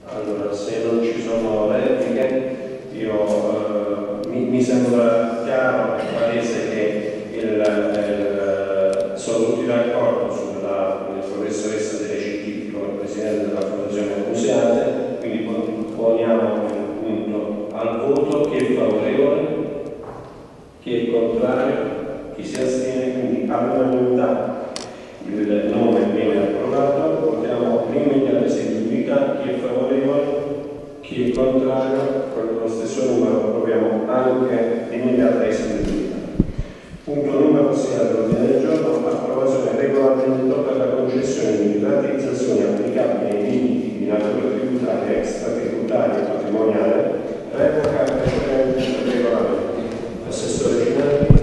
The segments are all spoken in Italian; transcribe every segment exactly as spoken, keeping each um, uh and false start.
Allora, se non ci sono repliche, io, eh, mi, mi sembra chiaro e palese che il, il, sono tutti d'accordo sulla professoressa delle C T come Presidente della Fondazione Museate, quindi poniamo il punto al voto. Chi è favorevole? Chi è contrario? Chi si astiene? Quindi all'unanimità il nome viene approvato. Votiamo l'immediata eseguibilità. Chi è favorevole? Chi è contrario? Con lo stesso numero approviamo anche l'immediata eseguibilità. Punto numero sei all'ordine del giorno: approvazione del regolamento per la concessione di rateizzazioni applicabili ai limiti di natura tributaria, extratributaria e patrimoniale, revoca precedenti regolamenti. Assessore Cinelli.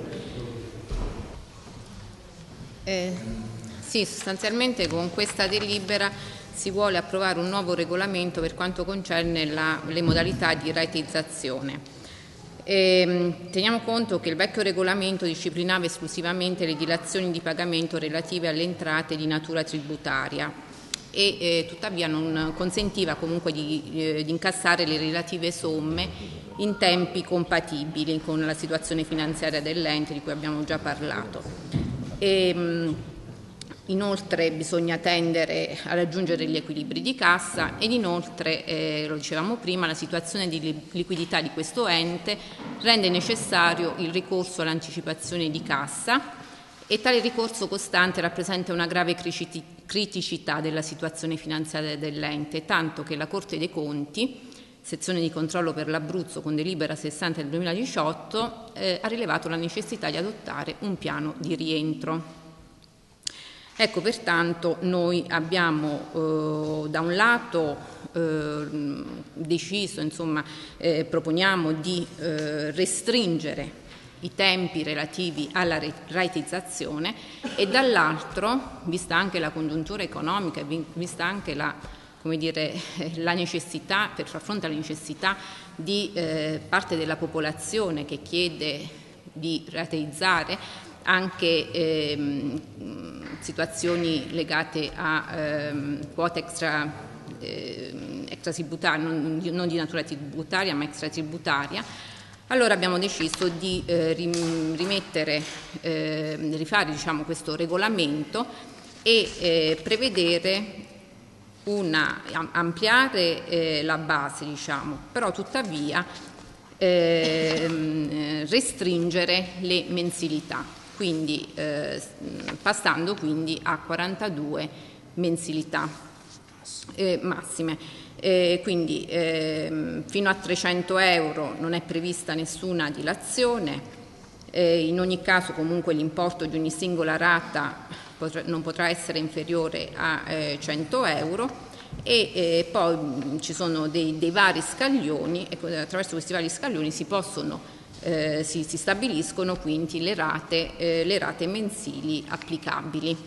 Eh, sì, sostanzialmente con questa delibera si vuole approvare un nuovo regolamento per quanto concerne la, le modalità di rateizzazione. Eh, teniamo conto che il vecchio regolamento disciplinava esclusivamente le dilazioni di pagamento relative alle entrate di natura tributaria e eh, tuttavia non consentiva comunque di, eh, di incassare le relative somme in tempi compatibili con la situazione finanziaria dell'ente di cui abbiamo già parlato. E, mh, inoltre bisogna tendere a raggiungere gli equilibri di cassa ed inoltre, eh, lo dicevamo prima, la situazione di liquidità di questo ente rende necessario il ricorso all'anticipazione di cassa e tale ricorso costante rappresenta una grave criticità della situazione finanziaria dell'ente, tanto che la Corte dei Conti, sezione di controllo per l'Abruzzo con delibera sessanta del duemiladiciotto, eh, ha rilevato la necessità di adottare un piano di rientro. Ecco, pertanto noi abbiamo eh, da un lato eh, deciso, insomma, eh, proponiamo di eh, restringere i tempi relativi alla rateizzazione e dall'altro, vista anche la congiuntura economica e vista anche la, come dire, la necessità, per far fronte alla necessità di eh, parte della popolazione che chiede di rateizzare anche ehm, situazioni legate a ehm, quote extra, eh, extratributarie, non, non di natura tributaria ma extratributaria, allora abbiamo deciso di eh, rimettere, eh, rifare diciamo, questo regolamento e eh, prevedere una, ampliare eh, la base, diciamo, però tuttavia eh, restringere le mensilità. Quindi eh, passando quindi a quarantadue mensilità eh, massime. Eh, quindi eh, fino a trecento euro non è prevista nessuna dilazione, eh, in ogni caso comunque l'importo di ogni singola rata potrà, non potrà essere inferiore a eh, cento euro e eh, poi mh, ci sono dei, dei vari scaglioni e attraverso questi vari scaglioni si possono Eh, si, si stabiliscono quindi le rate, eh, le rate mensili applicabili.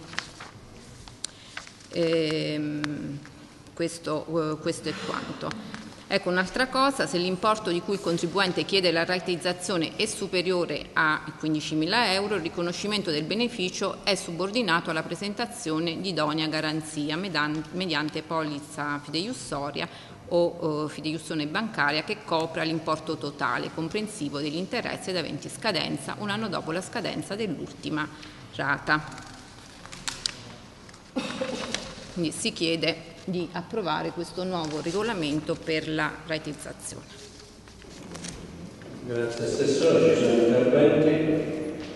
Eh, questo, eh, questo è quanto. Ecco, un'altra cosa: se l'importo di cui il contribuente chiede la rateizzazione è superiore a quindicimila euro, il riconoscimento del beneficio è subordinato alla presentazione di idonea garanzia mediante polizza fideiussoria o fideiussione bancaria che copra l'importo totale comprensivo degli interessi ed aventi scadenza un anno dopo la scadenza dell'ultima rata. Quindi si chiede di approvare questo nuovo regolamento per la rateizzazione. Grazie Assessore, ci sono interventi?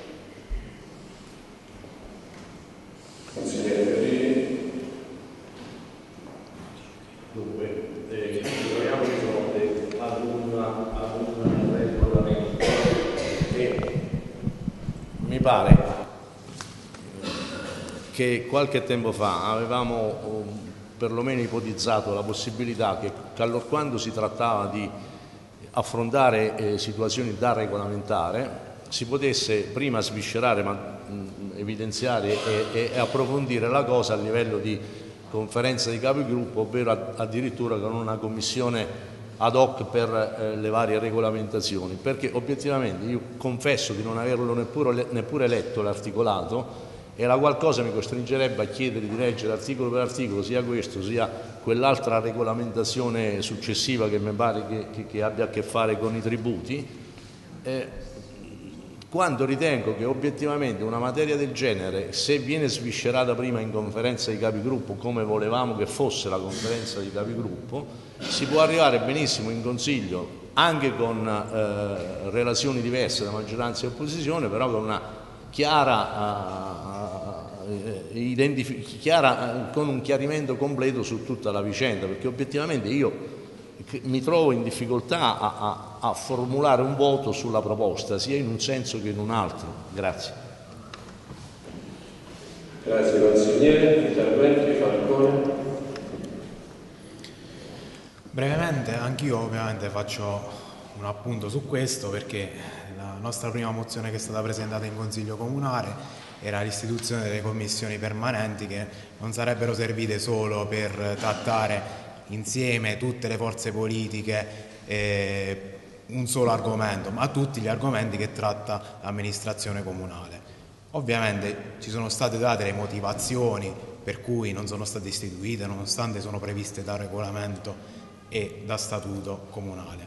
Consigliere Ferrini. Dunque, eh, ci troviamo di fronte ad un, ad un regolamento che mi pare che qualche tempo fa avevamo perlomeno ipotizzato la possibilità che, che allorquando si trattava di affrontare eh, situazioni da regolamentare si potesse prima sviscerare, ma mh, evidenziare e, e approfondire la cosa a livello di conferenza di capigruppo, ovvero addirittura con una commissione ad hoc per eh, le varie regolamentazioni, perché obiettivamente io confesso di non averlo neppure, neppure letto l'articolato e la qualcosa mi costringerebbe a chiedere di leggere articolo per articolo sia questo sia quell'altra regolamentazione successiva che mi pare che, che, che abbia a che fare con i tributi, eh, quando ritengo che obiettivamente una materia del genere, se viene sviscerata prima in conferenza di capigruppo come volevamo che fosse la conferenza di capigruppo, si può arrivare benissimo in Consiglio anche con eh, relazioni diverse da maggioranza e opposizione, però con una chiara, uh, identif- chiara uh, con un chiarimento completo su tutta la vicenda, perché obiettivamente io mi trovo in difficoltà a, a, a formulare un voto sulla proposta, sia in un senso che in un altro. Grazie. Grazie consigliere. Interventi, Falcone. Brevemente, anch'io ovviamente faccio un appunto su questo, perché la nostra prima mozione che è stata presentata in Consiglio Comunale era l'istituzione delle commissioni permanenti che non sarebbero servite solo per trattare insieme tutte le forze politiche eh, un solo argomento, ma tutti gli argomenti che tratta l'amministrazione comunale. Ovviamente ci sono state date le motivazioni per cui non sono state istituite, nonostante sono previste dal regolamento e da statuto comunale.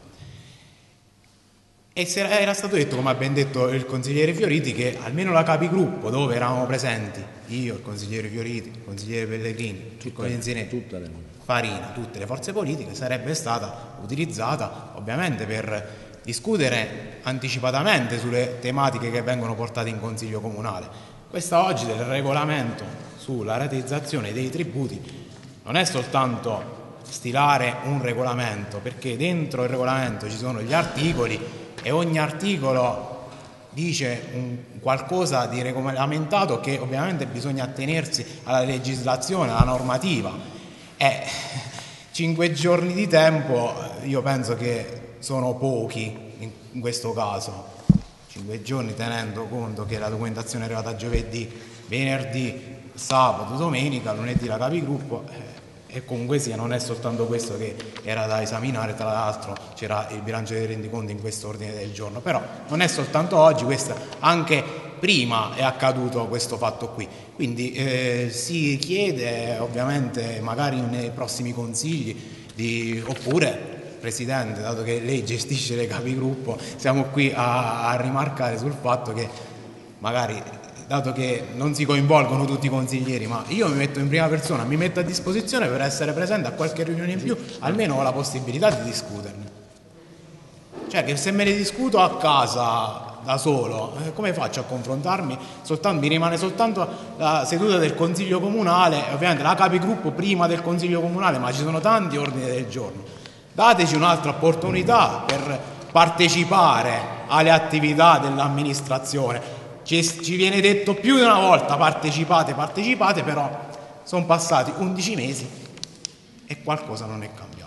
E era stato detto, come ha ben detto il consigliere Fioriti, che almeno la capigruppo, dove eravamo presenti io, il consigliere Fioriti, il consigliere Pellegrini, il consigliere Farina, tutte le forze politiche, sarebbe stata utilizzata ovviamente per discutere anticipatamente sulle tematiche che vengono portate in Consiglio Comunale. Questa oggi del regolamento sulla rateizzazione dei tributi non è soltanto stilare un regolamento, perché dentro il regolamento ci sono gli articoli e ogni articolo dice un qualcosa di regolamentato che ovviamente bisogna attenersi alla legislazione, alla normativa. E cinque giorni di tempo io penso che sono pochi in questo caso, cinque giorni tenendo conto che la documentazione è arrivata giovedì, venerdì, sabato, domenica, lunedì la capigruppo. E comunque sia, non è soltanto questo che era da esaminare, tra l'altro c'era il bilancio dei rendiconti in questo ordine del giorno, però non è soltanto oggi, questo, anche prima è accaduto questo fatto qui, quindi eh, si chiede ovviamente magari nei prossimi consigli di, oppure Presidente, dato che lei gestisce le capigruppo, siamo qui a, a rimarcare sul fatto che magari, dato che non si coinvolgono tutti i consiglieri, ma io mi metto in prima persona, mi metto a disposizione per essere presente a qualche riunione in più, almeno ho la possibilità di discuterne. Cioè che se me ne discuto a casa da solo, eh, come faccio a confrontarmi? Soltanto, mi rimane soltanto la seduta del Consiglio Comunale, ovviamente la capigruppo prima del Consiglio Comunale, ma ci sono tanti ordini del giorno. Dateci un'altra opportunità per partecipare alle attività dell'amministrazione. Ci, ci viene detto più di una volta partecipate, partecipate, però sono passati undici mesi e qualcosa non è cambiato.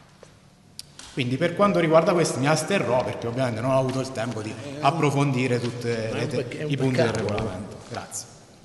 Quindi per quanto riguarda questo mi asterrò, perché ovviamente non ho avuto il tempo di approfondire tutti i punti del regolamento. Grazie.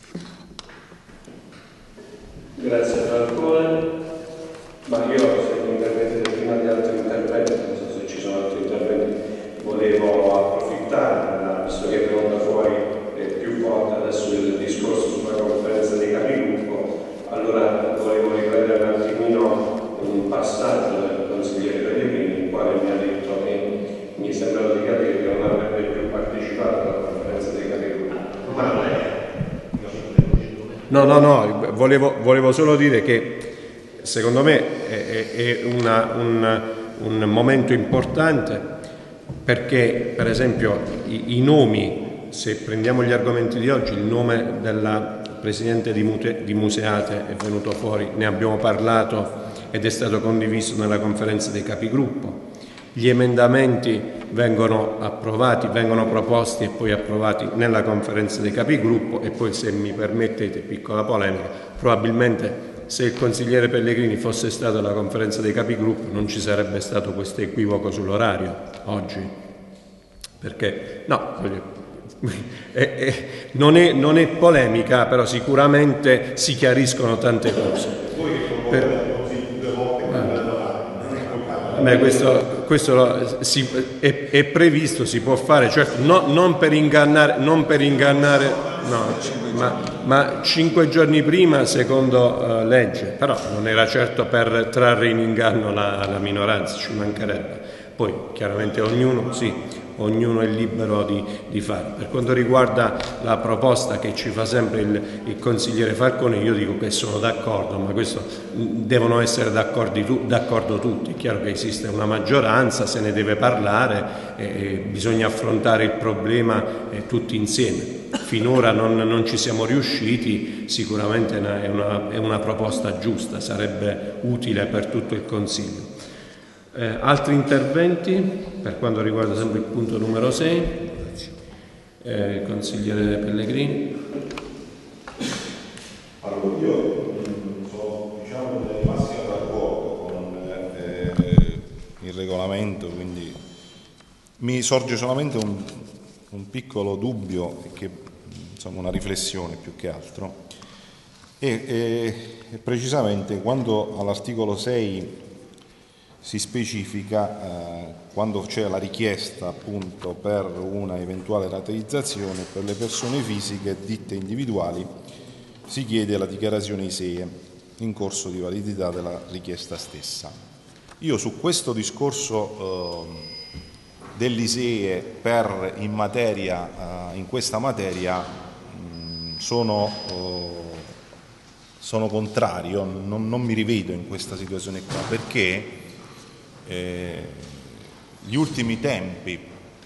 Grazie Falcone. Ma io, se mi permettete, prima di altri interventi, non so se ci sono altri interventi, volevo approfittare, visto che è venuta fuori più volte adesso il discorso sulla conferenza dei capigruppo, allora volevo riprendere un attimino un passaggio del consigliere Pellegrini, il quale mi ha detto che mi sembra di capire che non avrebbe più partecipato alla conferenza dei capigruppo. Ma non è. No, no, no, volevo, volevo solo dire che secondo me è, è una, un, un momento importante, perché per esempio i, i nomi, se prendiamo gli argomenti di oggi, il nome della Presidente di, Mute, di Museate è venuto fuori, ne abbiamo parlato ed è stato condiviso nella conferenza dei capigruppo. Gli emendamenti vengono approvati, vengono proposti e poi approvati nella conferenza dei capigruppo, e poi, se mi permettete, piccola polemica, probabilmente se il consigliere Pellegrini fosse stato alla conferenza dei capigruppo non ci sarebbe stato questo equivoco sull'orario oggi, perché no, è, è, non, è, non è polemica, però sicuramente si chiariscono tante cose. Per, Beh, questo, questo si, è, è previsto, si può fare, certo, no, non per ingannare, non per ingannare no, ma, ma cinque giorni prima secondo uh, legge, però non era certo per trarre in inganno la, la minoranza, ci mancherebbe. Poi chiaramente ognuno, sì, ognuno è libero di, di fare. Per quanto riguarda la proposta che ci fa sempre il, il consigliere Falcone, io dico che sono d'accordo, ma questo devono essere d'accordo tutti. È chiaro che esiste una maggioranza, se ne deve parlare, eh, bisogna affrontare il problema eh, tutti insieme. Finora non, non ci siamo riusciti, sicuramente è una, è una proposta giusta, sarebbe utile per tutto il Consiglio. Eh, altri interventi per quanto riguarda sempre il punto numero sei? Eh, consigliere Pellegrini. Allora, io sono diciamo nel massimo d'accordo con eh, il regolamento, quindi mi sorge solamente un, un piccolo dubbio, che, insomma una riflessione più che altro, e, e precisamente quando all'articolo sei si specifica eh, quando c'è la richiesta appunto per una eventuale rateizzazione per le persone fisiche ditte individuali, si chiede la dichiarazione I S E E in corso di validità della richiesta stessa. Io su questo discorso eh, dell'I S E E per in materia eh, in questa materia mh, sono, eh, sono contrario, non, non mi rivedo in questa situazione qua, perché Eh, gli ultimi tempi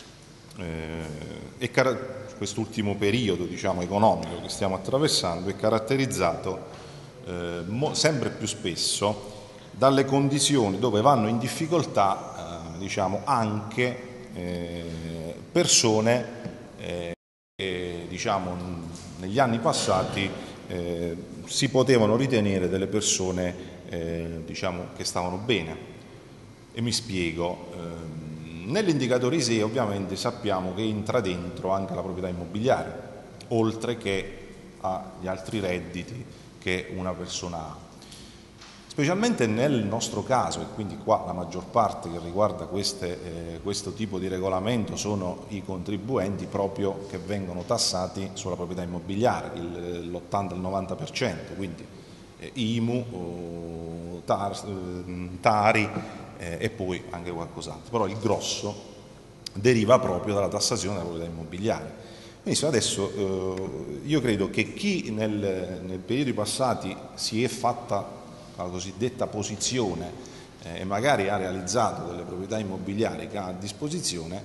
eh, e quest'ultimo periodo diciamo, economico che stiamo attraversando è caratterizzato eh, mo, sempre più spesso dalle condizioni dove vanno in difficoltà eh, diciamo, anche eh, persone eh, che diciamo, negli anni passati eh, si potevano ritenere delle persone eh, diciamo, che stavano bene. E mi spiego, nell'indicatore I S E E ovviamente sappiamo che entra dentro anche la proprietà immobiliare, oltre che agli altri redditi che una persona ha. Specialmente nel nostro caso, e quindi qua la maggior parte che riguarda queste, eh, questo tipo di regolamento sono i contribuenti proprio che vengono tassati sulla proprietà immobiliare, l'ottanta al novanta per cento, quindi eh, I M U, tar, eh, Tari, Eh, e poi anche qualcos'altro, però il grosso deriva proprio dalla tassazione della proprietà immobiliare. Quindi adesso eh, io credo che chi nel, nel periodi passati si è fatta la cosiddetta posizione eh, e magari ha realizzato delle proprietà immobiliari che ha a disposizione,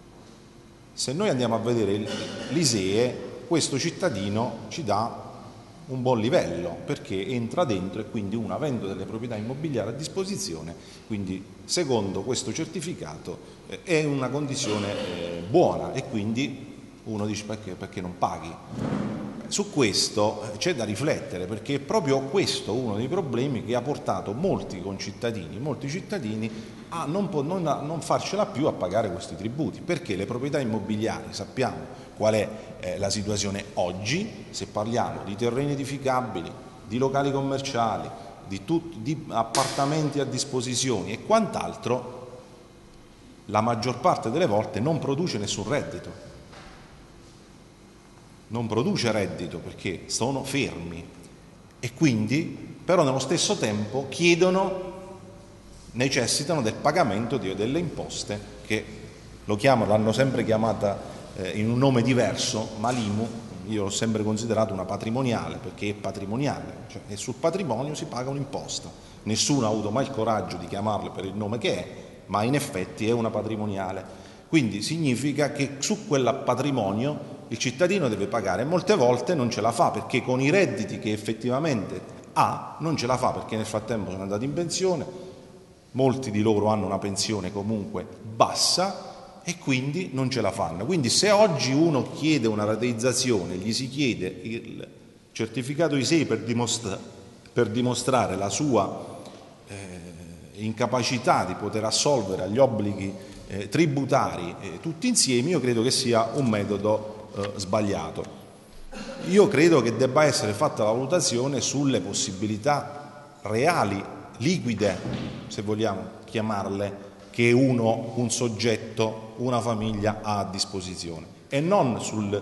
se noi andiamo a vedere l'I S E E, questo cittadino ci dà un buon livello, perché entra dentro e quindi uno avendo delle proprietà immobiliari a disposizione, quindi secondo questo certificato eh, è una condizione eh, buona, e quindi uno dice perché, perché non paghi? Su questo c'è da riflettere, perché è proprio questo uno dei problemi che ha portato molti concittadini, molti cittadini a non, non, a non farcela più a pagare questi tributi, perché le proprietà immobiliari sappiamo qual è eh, la situazione oggi, se parliamo di terreni edificabili, di locali commerciali, di, tut, di appartamenti a disposizione e quant'altro, la maggior parte delle volte non produce nessun reddito, non produce reddito perché sono fermi, e quindi però nello stesso tempo chiedono, necessitano del pagamento di, delle imposte che lo chiamano, l'hanno sempre chiamata in un nome diverso, ma l'I M U io l'ho sempre considerato una patrimoniale, perché è patrimoniale, cioè, e sul patrimonio si paga un'imposta. Nessuno ha avuto mai il coraggio di chiamarla per il nome che è, ma in effetti è una patrimoniale. Quindi significa che su quel patrimonio il cittadino deve pagare, e molte volte non ce la fa, perché con i redditi che effettivamente ha non ce la fa, perché nel frattempo sono andati in pensione, molti di loro hanno una pensione comunque bassa, e quindi non ce la fanno. Quindi se oggi uno chiede una rateizzazione, gli si chiede il certificato I S E E per, dimostra per dimostrare la sua eh, incapacità di poter assolvere agli obblighi eh, tributari eh, tutti insieme, io credo che sia un metodo eh, sbagliato. Io credo che debba essere fatta la valutazione sulle possibilità reali, liquide, se vogliamo chiamarle, che uno, un soggetto, una famiglia ha a disposizione, e non sul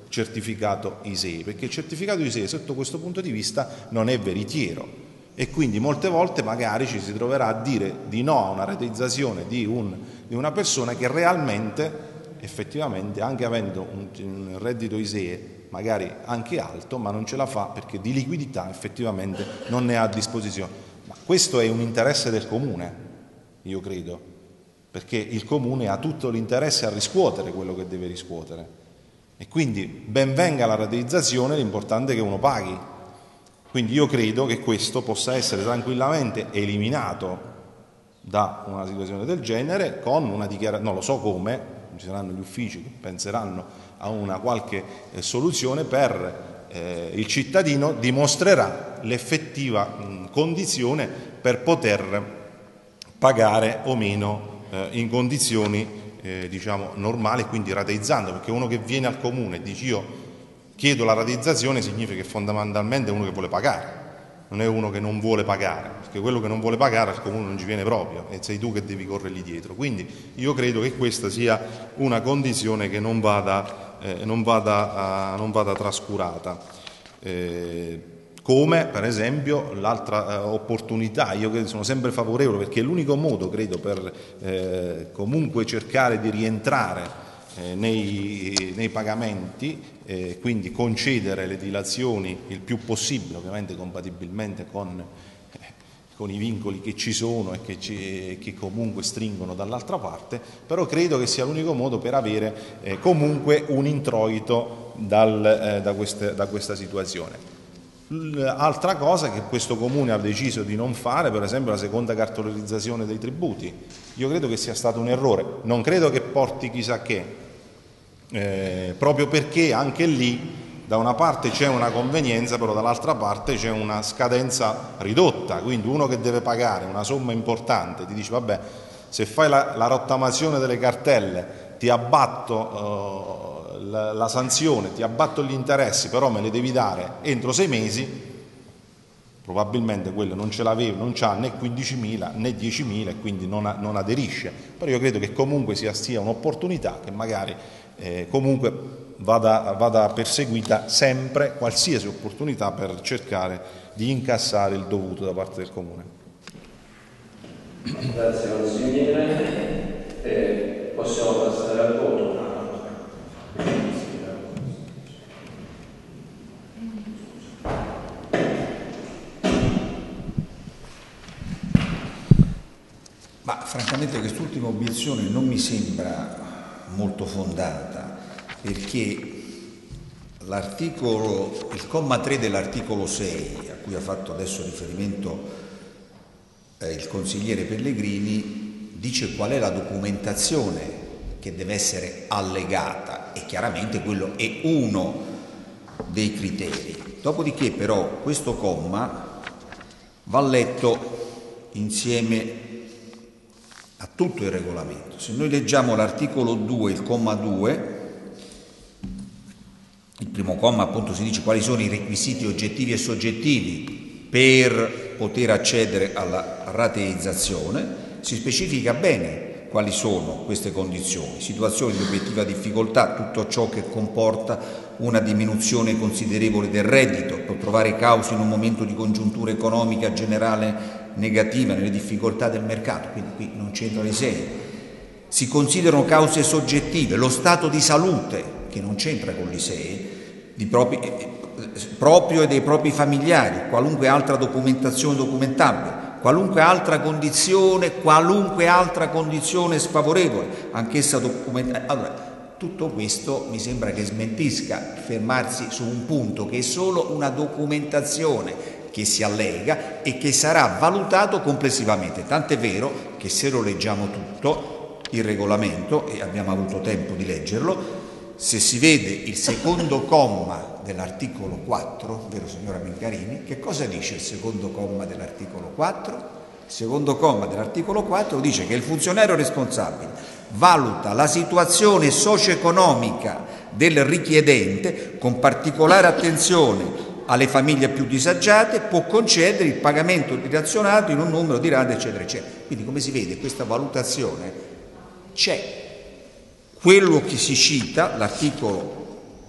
certificato I S E E, perché il certificato I S E E sotto questo punto di vista non è veritiero e quindi molte volte magari ci si troverà a dire di no a una rateizzazione di, un, di una persona che realmente, effettivamente, anche avendo un, un reddito I S E E magari anche alto, ma non ce la fa perché di liquidità effettivamente non ne ha a disposizione. Ma questo è un interesse del comune, io credo, perché il comune ha tutto l'interesse a riscuotere quello che deve riscuotere e quindi ben venga la rateizzazione, l'importante è che uno paghi. Quindi io credo che questo possa essere tranquillamente eliminato da una situazione del genere con una dichiarazione, non lo so come, ci saranno gli uffici che penseranno a una qualche eh, soluzione per eh, il cittadino dimostrerà l'effettiva mh, condizione per poter pagare o meno eh, in condizioni eh, diciamo normali, quindi rateizzando, perché uno che viene al comune e dice io chiedo la rateizzazione significa che fondamentalmente è uno che vuole pagare, non è uno che non vuole pagare, perché quello che non vuole pagare al comune non ci viene proprio e sei tu che devi corrergli dietro. Quindi io credo che questa sia una condizione che non vada, eh, non vada, uh, non vada trascurata. Eh, come per esempio l'altra eh, opportunità, io credo, sono sempre favorevole perché è l'unico modo, credo, per eh, comunque cercare di rientrare eh, nei, nei pagamenti, eh, quindi concedere le dilazioni il più possibile, ovviamente compatibilmente con, eh, con i vincoli che ci sono e che, ci, che comunque stringono dall'altra parte, però credo che sia l'unico modo per avere eh, comunque un introito dal, eh, da, queste, da questa situazione. Altra cosa che questo comune ha deciso di non fare, per esempio la seconda cartolarizzazione dei tributi, io credo che sia stato un errore, non credo che porti chissà che, eh, proprio perché anche lì da una parte c'è una convenienza, però dall'altra parte c'è una scadenza ridotta, quindi uno che deve pagare una somma importante ti dice vabbè, se fai la, la rottamazione delle cartelle ti abbatto eh, La, la sanzione, ti abbatto gli interessi, però me le devi dare entro sei mesi, probabilmente quello non ce l'aveva, non c'ha né quindicimila né diecimila e quindi non, ha, non aderisce. Però io credo che comunque sia, sia un'opportunità che magari eh, comunque vada, vada perseguita sempre, qualsiasi opportunità per cercare di incassare il dovuto da parte del comune. Grazie consigliere. Eh, possiamo passare al voto. Ma francamente quest'ultima obiezione non mi sembra molto fondata, perché l'articolo, il comma tre dell'articolo sei, a cui ha fatto adesso riferimento eh, il consigliere Pellegrini, dice qual è la documentazione che deve essere allegata e chiaramente quello è uno dei criteri. Dopodiché però questo comma va letto insieme a tutto il regolamento. Se noi leggiamo l'articolo due, il comma due, il primo comma appunto si dice quali sono i requisiti oggettivi e soggettivi per poter accedere alla rateizzazione, si specifica bene quali sono queste condizioni: situazioni di obiettiva difficoltà, tutto ciò che comporta una diminuzione considerevole del reddito, può trovare cause in un momento di congiuntura economica generale negativa, nelle difficoltà del mercato, quindi qui non c'entra l'I S E E. Si considerano cause soggettive, lo stato di salute, che non c'entra con l'I S E E, di propri, eh, proprio e dei propri familiari, qualunque altra documentazione documentabile, qualunque altra condizione, qualunque altra condizione sfavorevole, anch'essa documentata. Allora, tutto questo mi sembra che smentisca fermarsi su un punto che è solo una documentazione che si allega e che sarà valutato complessivamente. Tant'è vero che se lo leggiamo tutto, il regolamento, e abbiamo avuto tempo di leggerlo, se si vede il secondo comma dell'articolo quattro, vero signora Mincarini, che cosa dice il secondo comma dell'articolo quattro? Il secondo comma dell'articolo quattro dice che il funzionario responsabile valuta la situazione socio-economica del richiedente con particolare attenzione alle famiglie più disagiate, può concedere il pagamento dilazionato in un numero di rate, eccetera, eccetera. Quindi, come si vede, questa valutazione c'è. Quello che si cita, l'articolo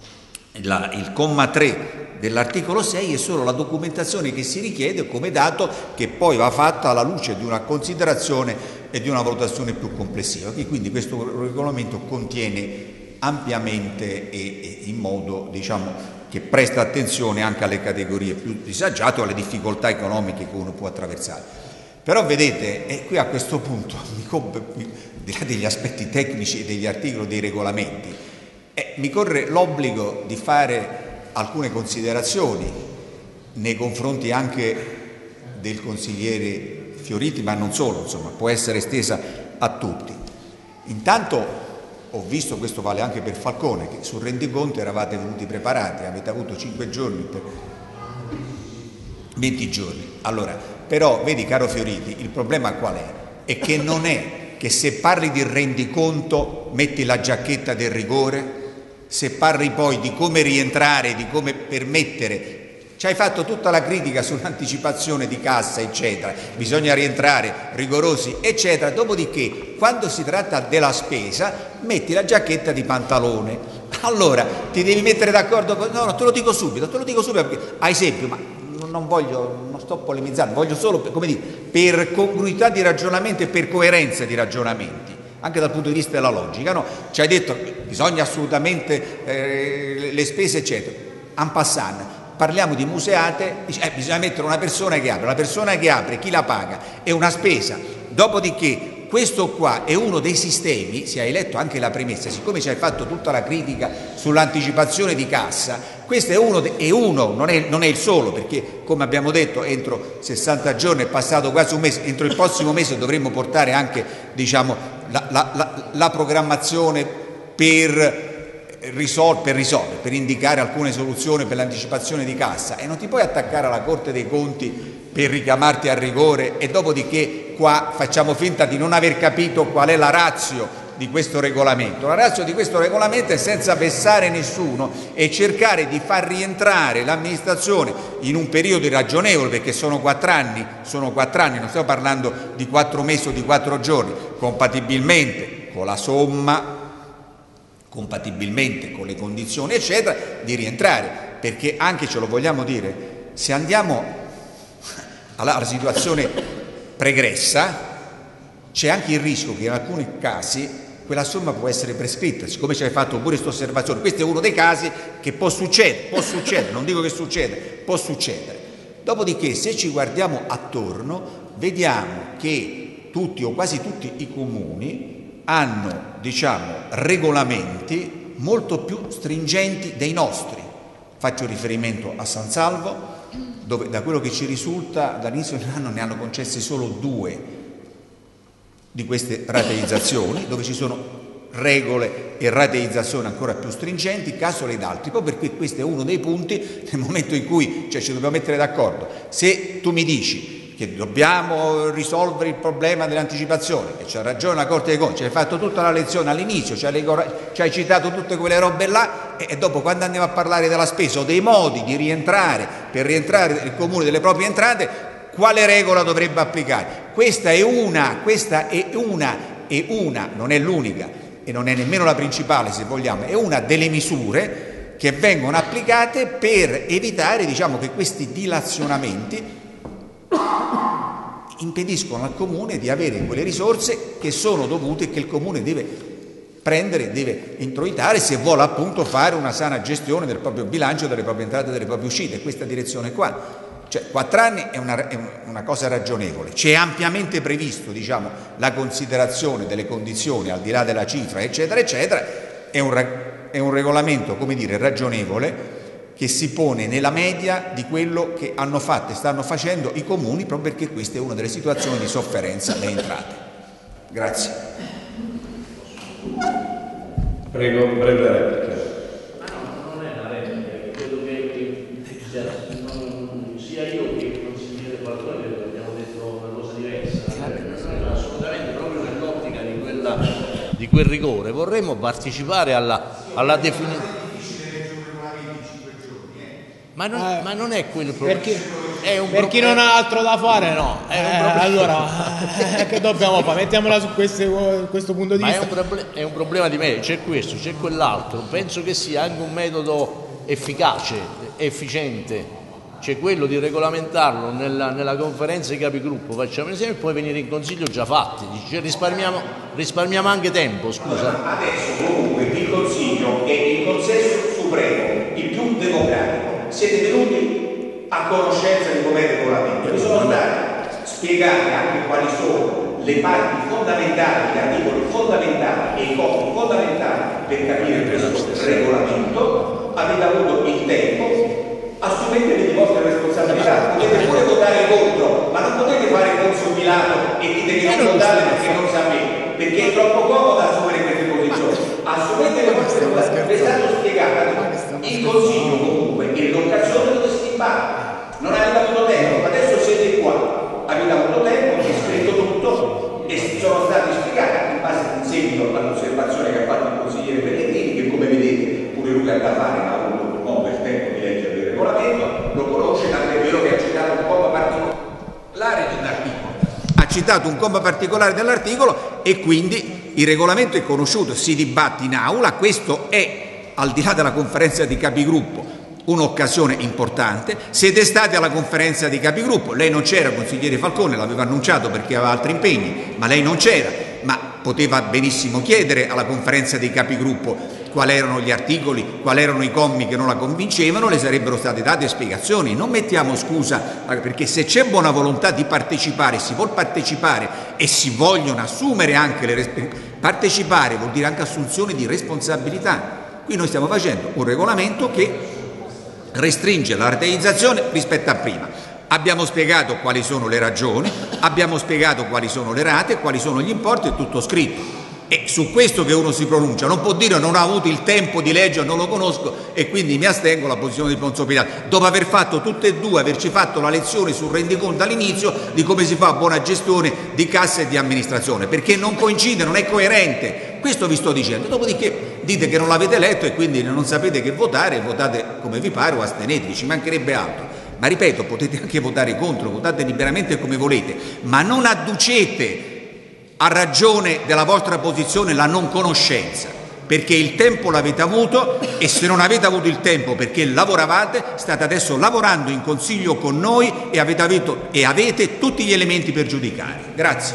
la, il comma tre dell'articolo sei è solo la documentazione che si richiede come dato, che poi va fatta alla luce di una considerazione e di una valutazione più complessiva, che quindi questo regolamento contiene ampiamente e, e in modo, diciamo, che presta attenzione anche alle categorie più disagiate o alle difficoltà economiche che uno può attraversare. Però vedete, e qui a questo punto, al di là degli aspetti tecnici degli articoli, dei regolamenti, eh, mi corre l'obbligo di fare alcune considerazioni nei confronti anche del consigliere Fioriti, ma non solo, insomma, può essere estesa a tutti. Intanto ho visto, questo vale anche per Falcone, che sul rendiconto eravate venuti preparati, avete avuto cinque giorni per venti giorni. Allora, però, vedi caro Fioriti, il problema qual è? È che non è che se parli di rendiconto metti la giacchetta del rigore, se parli poi di come rientrare, di come permettere, ci hai fatto tutta la critica sull'anticipazione di cassa, eccetera, bisogna rientrare rigorosi, eccetera, dopodiché quando si tratta della spesa metti la giacchetta di pantalone. Allora ti devi mettere d'accordo con... No, no, te lo dico subito, te lo dico subito perché, a esempio, ma non voglio, non sto polemizzando, voglio solo, come dire, per congruità di ragionamento e per coerenza di ragionamenti, anche dal punto di vista della logica, no? Ci hai detto che bisogna assolutamente eh, le spese, eccetera. En passant, parliamo di museate, dice, eh, bisogna mettere una persona che apre, la persona che apre, chi la paga? È una spesa. Dopodiché questo qua è uno dei sistemi, si hai letto anche la premessa, siccome ci hai fatto tutta la critica sull'anticipazione di cassa, questo è uno, de, è uno non, è, non è il solo, perché come abbiamo detto entro sessanta giorni è passato quasi un mese, entro il prossimo mese dovremmo portare anche, diciamo, la, la, la, la programmazione per Risol- per risolvere, per indicare alcune soluzioni per l'anticipazione di cassa, e non ti puoi attaccare alla Corte dei Conti per richiamarti al rigore e dopodiché qua facciamo finta di non aver capito qual è la ratio di questo regolamento. La ratio di questo regolamento è, senza vessare nessuno, e cercare di far rientrare l'amministrazione in un periodo ragionevole, perché sono quattro anni, sono quattro anni, non stiamo parlando di quattro mesi o di quattro giorni, compatibilmente con la somma, compatibilmente con le condizioni eccetera, di rientrare, perché anche, ce lo vogliamo dire, se andiamo alla, alla situazione pregressa c'è anche il rischio che in alcuni casi quella somma può essere prescritta, siccome ci hai fatto pure questa osservazione. Questo è uno dei casi che può succedere, può succedere, non dico che succede, può succedere. Dopodiché, se ci guardiamo attorno, vediamo che tutti o quasi tutti i comuni hanno, diciamo, regolamenti molto più stringenti dei nostri. Faccio riferimento a San Salvo, dove da quello che ci risulta dall'inizio dell'anno ne hanno concessi solo due di queste rateizzazioni, dove ci sono regole e rateizzazioni ancora più stringenti, Casole ed altri, proprio perché questo è uno dei punti nel momento in cui, cioè, ci dobbiamo mettere d'accordo. Se tu mi dici che dobbiamo risolvere il problema dell'anticipazione, e c'ha ragione la Corte dei Conti, ci hai fatto tutta la lezione all'inizio, ci hai, ci hai citato tutte quelle robe là, e, e dopo quando andiamo a parlare della spesa o dei modi di rientrare, per rientrare il comune delle proprie entrate, quale regola dovrebbe applicare? Questa è una, questa è una, è una, non è l'unica e non è nemmeno la principale, se vogliamo, è una delle misure che vengono applicate per evitare, diciamo, che questi dilazionamenti impediscono al comune di avere quelle risorse che sono dovute e che il comune deve prendere, deve introitare, se vuole appunto fare una sana gestione del proprio bilancio, delle proprie entrate e delle proprie uscite. Questa direzione qua, cioè quattro anni è una, è una cosa ragionevole. C'è ampiamente previsto, diciamo, la considerazione delle condizioni al di là della cifra, eccetera eccetera. È un, è un regolamento, come dire, ragionevole, che si pone nella media di quello che hanno fatto e stanno facendo i comuni, proprio perché questa è una delle situazioni di sofferenza alle entrate. Grazie. Prego, breve replica. Ma no, non è una replica, credo che sia io che il consigliere Falcone abbiamo detto una cosa diversa, assolutamente proprio nell'ottica di quella di quel rigore. Vorremmo partecipare alla, alla definizione. Ma non, eh, ma non è quel problema. Perché, è un per chi non ha altro da fare, no. Eh, allora, che dobbiamo fare? Mettiamola su queste, questo punto di ma vista. È un, proble- è un problema di me, c'è questo, c'è quell'altro. Penso che sia anche un metodo efficace, efficiente, c'è quello di regolamentarlo nella, nella conferenza di capigruppo, facciamo insieme, e poi venire in consiglio già fatti, cioè risparmiamo, risparmiamo anche tempo, scusa. Adesso comunque il consiglio è il consesso supremo, il più democratico, siete venuti a conoscenza di come è il regolamento, vi sono stati spiegati anche quali sono le parti fondamentali, gli articoli fondamentali e i costi fondamentali per capire questo regolamento, avete avuto il tempo. Assumetevi le vostre responsabilità, potete pure votare contro, ma non potete fare Ponzio Pilato e dite che non votate perché non sapete, perché è troppo comodo assumere queste posizioni. Assumete le vostre responsabilità, vi è stato spiegato il consiglio comunque è l'occasione dove si dibatte. Non avete avuto tempo, adesso siete qua, avete avuto tempo, è scritto tutto e sono stati spiegati in base in seguito all'osservazione che ha fatto il consigliere Pellegrini, che come vedete pure lui da fare ma ha avuto un po' per tempo di leggere il regolamento, lo conosce, tant'è vero che ha citato un comma particolare dell'articolo. Ha citato un comma particolare dell'articolo e quindi il regolamento è conosciuto, si dibatte in aula, questo è, al di là della conferenza di capigruppo, un'occasione importante. Siete stati alla conferenza di capigruppo, lei non c'era, consigliere Falcone, l'aveva annunciato perché aveva altri impegni, ma lei non c'era, ma poteva benissimo chiedere alla conferenza dei capigruppo quali erano gli articoli, quali erano i commi che non la convincevano, le sarebbero state date spiegazioni. Non mettiamo scusa, perché se c'è buona volontà di partecipare, si vuol partecipare e si vogliono assumere anche le responsabilità, partecipare vuol dire anche assunzione di responsabilità. Qui noi stiamo facendo un regolamento che restringe la rateizzazione rispetto a prima. Abbiamo spiegato quali sono le ragioni, abbiamo spiegato quali sono le rate, quali sono gli importi, è tutto scritto. E su questo che uno si pronuncia, non può dire non ho avuto il tempo di leggere, non lo conosco e quindi mi astengo, la posizione di Ponzio Pilato. Dopo aver fatto tutte e due, averci fatto la lezione sul rendiconto all'inizio di come si fa buona gestione di cassa e di amministrazione, perché non coincide, non è coerente. Questo vi sto dicendo. Dopodiché dite che non l'avete letto e quindi non sapete che votare, votate come vi pare o astenetevi, ci mancherebbe altro. Ma ripeto, potete anche votare contro, votate liberamente come volete, ma non adducete a ragione della vostra posizione la non conoscenza, perché il tempo l'avete avuto e se non avete avuto il tempo perché lavoravate, state adesso lavorando in consiglio con noi e avete, avuto, e avete tutti gli elementi per giudicare. Grazie.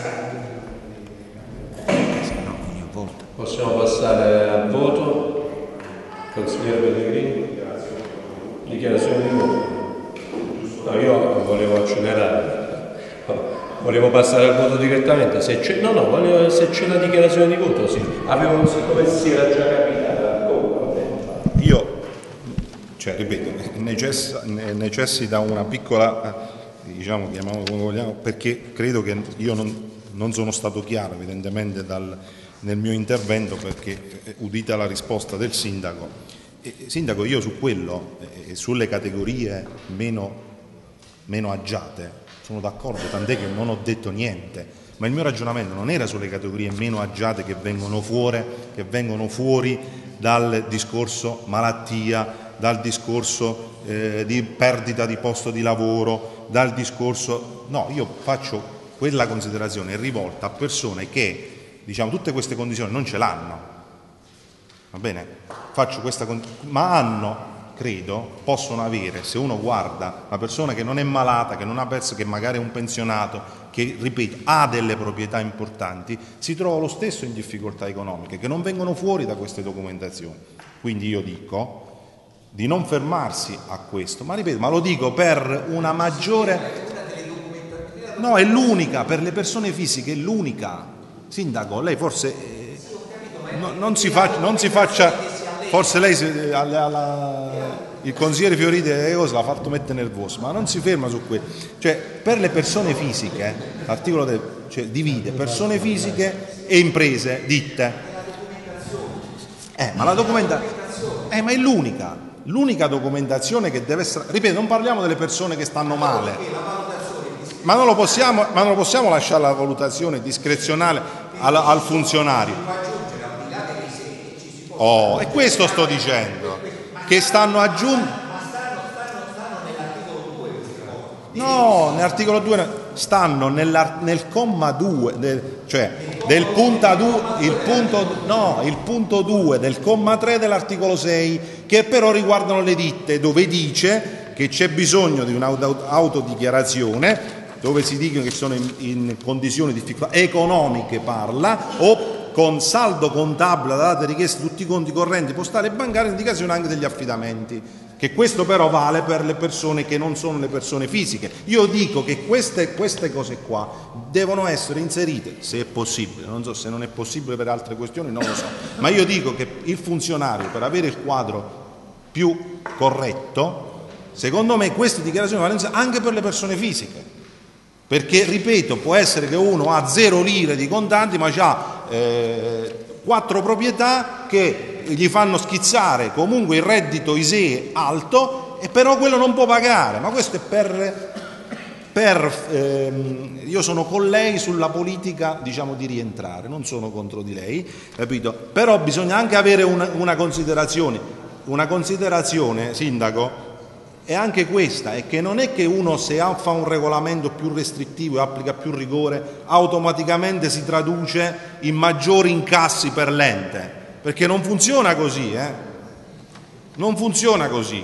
Possiamo passare al voto. Consigliere Pellegrini. Dichiarazione di voto. No, io volevo accelerare. Volevo passare al voto direttamente, se c'è, no no, volevo, se c'è la dichiarazione di voto sì, avevo siccome si era già capitata. Oh, io, cioè ripeto, necess- necessita una piccola, diciamo, chiamiamolo come vogliamo, perché credo che io non, non sono stato chiaro evidentemente dal, nel mio intervento, perché udita la risposta del sindaco, e, sindaco io su quello, eh, sulle categorie meno, meno agiate, sono d'accordo, tant'è che non ho detto niente, ma il mio ragionamento non era sulle categorie meno agiate che vengono fuori, che vengono fuori dal discorso malattia, dal discorso eh, di perdita di posto di lavoro, dal discorso... No, io faccio quella considerazione rivolta a persone che, diciamo, tutte queste condizioni non ce l'hanno, va bene? Faccio questa con... ma hanno... credo, possono avere, se uno guarda una persona che non è malata, che non ha perso, che magari è un pensionato, che, ripeto, ha delle proprietà importanti, si trova lo stesso in difficoltà economiche, che non vengono fuori da queste documentazioni. Quindi io dico di non fermarsi a questo, ma ripeto, ma lo dico per una maggiore... No, è l'unica, per le persone fisiche è l'unica. Sindaco, lei forse eh, no, non, si fa, non si faccia... Forse lei, alla, alla, il consigliere Fioriti l'ha fatto mettere nervoso, ma non si ferma su quello. Cioè, per le persone fisiche, l'articolo del, cioè, divide persone fisiche e imprese, ditte. Eh, ma la documentazione, eh, ma è l'unica, l'unica documentazione che deve essere. Ripeto, non parliamo delle persone che stanno male, ma non lo possiamo, ma non lo possiamo lasciare la valutazione discrezionale al, al funzionario. Oh, e questo sto dicendo, che stanno aggiungendo... No, nell'articolo due stanno nella, nel comma due, del, cioè del punto due, il punto, no, il punto due del comma tre dell'articolo sei, che però riguardano le ditte, dove dice che c'è bisogno di un'autodichiarazione, dove si dicono che sono in, in condizioni di difficoltà economiche, parla, o con saldo contabile da date richieste tutti i conti correnti, postali e bancari, indicazione anche degli affidamenti, che questo però vale per le persone che non sono le persone fisiche. Io dico che queste, queste cose qua devono essere inserite, se è possibile, non so se non è possibile per altre questioni, non lo so, ma io dico che il funzionario, per avere il quadro più corretto, secondo me queste dichiarazioni vanno anche per le persone fisiche. Perché, ripeto, può essere che uno ha zero lire di contanti ma ha eh, quattro proprietà che gli fanno schizzare comunque il reddito I S E E alto, e però quello non può pagare. Ma questo è per... per ehm, io sono con lei sulla politica, diciamo, di rientrare, non sono contro di lei, capito? Però bisogna anche avere una, una considerazione, una considerazione, Sindaco, è anche questa, è che non è che uno, se fa un regolamento più restrittivo e applica più rigore, automaticamente si traduce in maggiori incassi per l'ente, perché non funziona così, eh? Non funziona così.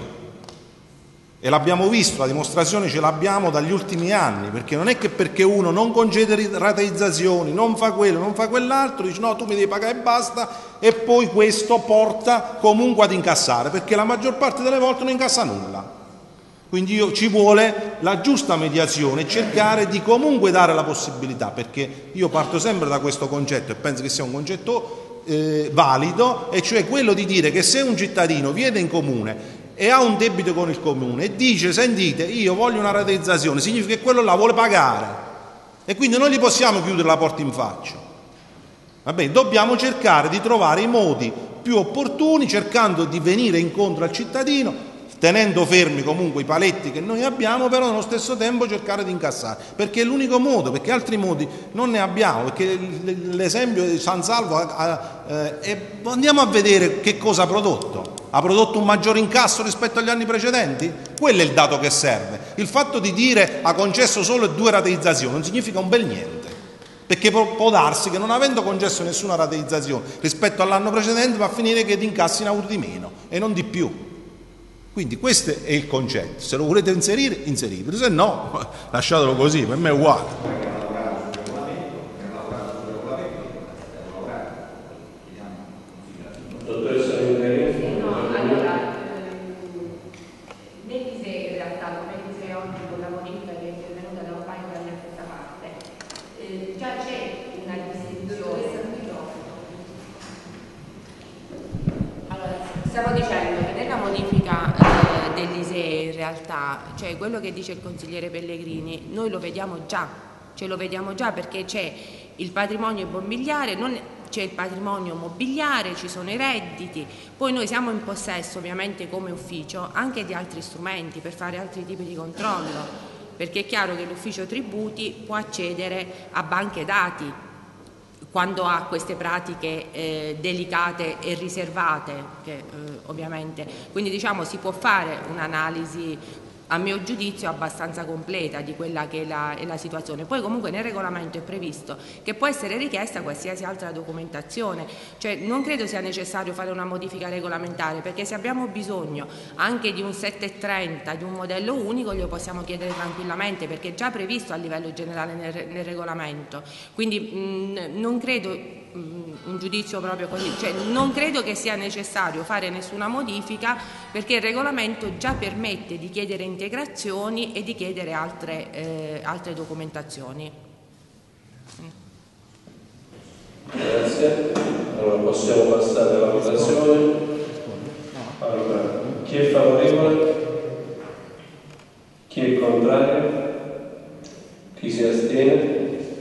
E l'abbiamo visto, la dimostrazione ce l'abbiamo dagli ultimi anni, perché non è che perché uno non concede rateizzazioni, non fa quello, non fa quell'altro, dice no, tu mi devi pagare e basta, e poi questo porta comunque ad incassare, perché la maggior parte delle volte non incassa nulla. Quindi io, ci vuole la giusta mediazione, cercare di comunque dare la possibilità, perché io parto sempre da questo concetto e penso che sia un concetto eh, valido, e cioè quello di dire che se un cittadino viene in comune e ha un debito con il comune e dice sentite io voglio una rateizzazione, significa che quello là vuole pagare, e quindi non gli possiamo chiudere la porta in faccia. Va bene, dobbiamo cercare di trovare i modi più opportuni, cercando di venire incontro al cittadino, tenendo fermi comunque i paletti che noi abbiamo, però nello stesso tempo cercare di incassare, perché è l'unico modo, perché altri modi non ne abbiamo, perché l'esempio di San Salvo eh, eh, andiamo a vedere che cosa ha prodotto. Ha prodotto un maggiore incasso rispetto agli anni precedenti? Quello è il dato che serve. Il fatto di dire ha concesso solo due rateizzazioni non significa un bel niente, perché può darsi che non avendo concesso nessuna rateizzazione rispetto all'anno precedente va a finire che ti incassi in avuto di meno e non di più. Quindi questo è il concetto, se lo volete inserire, inserite, se no lasciatelo così, per me è uguale. Stavo dicendo che nella modifica eh, dell'I S E E in realtà, cioè quello che dice il consigliere Pellegrini, noi lo vediamo già, cioè lo vediamo già perché c'è il patrimonio immobiliare, c'è il patrimonio mobiliare, ci sono i redditi, poi noi siamo in possesso ovviamente come ufficio anche di altri strumenti per fare altri tipi di controllo, perché è chiaro che l'ufficio tributi può accedere a banche dati quando ha queste pratiche eh, delicate e riservate, che, eh, ovviamente. Quindi diciamo si può fare un'analisi a mio giudizio abbastanza completa di quella che è la, è la situazione. Poi comunque nel regolamento è previsto che può essere richiesta qualsiasi altra documentazione, cioè non credo sia necessario fare una modifica regolamentare, perché se abbiamo bisogno anche di un settecentotrenta, di un modello unico, glielo possiamo chiedere tranquillamente, perché è già previsto a livello generale nel, nel regolamento. Quindi mh, non credo un giudizio proprio così, cioè non credo che sia necessario fare nessuna modifica, perché il regolamento già permette di chiedere integrazioni e di chiedere altre, eh, altre documentazioni. Grazie, allora possiamo passare alla votazione. Allora, chi è favorevole? Chi è contrario? Chi si astiene?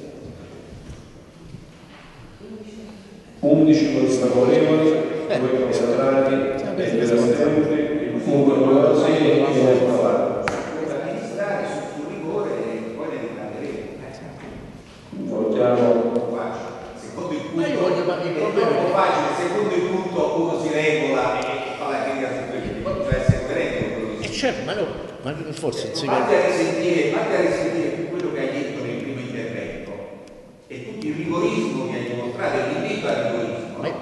undici voti favorevoli, due contrari e due astenuti, un voto così e viene approvato. Amministrare sul rigore e poi ne riparleremo. Votiamo. Secondo il punto, è troppo facile, secondo il punto uno si regola e fa la critica su quello, cioè essere regole. E certo, ma no, ma forse Fatti a risentire, fatti a risentire quello che hai detto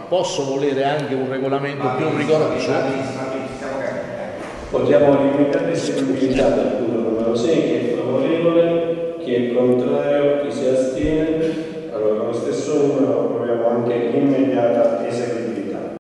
posso volere anche un regolamento più rigoroso? Votiamo l'immediata disponibilità del punto numero sei, chi è favorevole, chi è contrario, chi si astiene. Allora con lo stesso numero proviamo anche l'immediata esecuzione.